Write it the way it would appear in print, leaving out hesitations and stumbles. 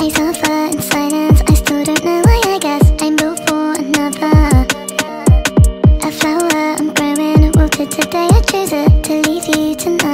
I suffer in silence, I still don't know why. I guess I'm built for another. A flower I'm growing, wilted today. I choose it to leave you tonight.